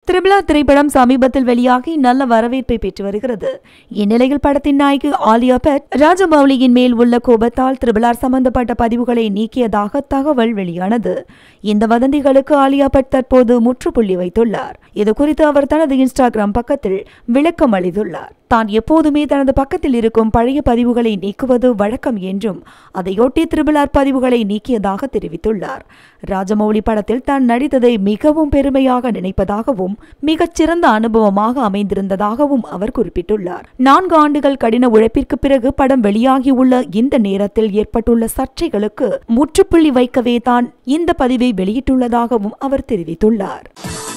Triple திரைப்படம் சமீபத்தில் வெளியாகி நல்ல வரவேற்பை பெற்று வருகிறது. இந்நிலையில் படத்தின் நாயகி ஆலியா பட் ராஜமௌலியின் மேல் உள்ள கோபத்தால் த்ரிபிள் சம்பந்தப்பட்ட பதிவுகளை நீக்கியதாக தகவல் வெளியானது. இந்த வதந்திகளுக்கு ஆலியா பட் தற்போது முற்றுப்புள்ளி வைத்துள்ளார். இதுகுறித்து அவர் தனது இன்ஸ்டாகிராம் பக்கத்தில் விளக்கம் அளித்துள்ளார். தான் எப்போதுமே தனது பக்கத்தில் இருக்கும் பழைய பதிவுகளை நீக்குவது வழக்கம் என்றும் அதையொட்டி த்ரிபிள் பதிவுகளை நீக்கியதாக தெரிவித்துள்ளார். ராஜமௌலி படத்தில் தான் நடித்ததை மிகவும் பெருமையாக நினைப்பதாகவும் மிகச்சிறந்த அனுபவமாக அமைந்திருந்ததாகவும் அவர் குறிப்பிட்டுள்ளார். 4 ஆண்டுகள் கடின உழைப்பிற்கு பிறகு படம் வெளியாகியுள்ள இந்த நேரத்தில் ஏற்பட்டுள்ள சர்ச்சைகளுக்கு முற்றுப்புள்ளி வைக்கவே தான் இந்த பதிவை வெளியிட்டுள்ளதாகவும் அவர் தெரிவித்துள்ளார்.